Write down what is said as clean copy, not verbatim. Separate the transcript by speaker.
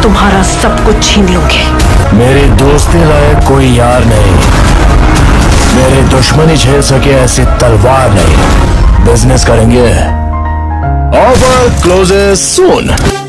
Speaker 1: तुम्हारा सब कुछ छीन लूंगी।
Speaker 2: मेरी दोस्ती लायक कोई यार नहीं, मेरे दुश्मनी झेल सके ऐसी तलवार नहीं। बिजनेस करेंगे, ऑफर क्लोजेस सून।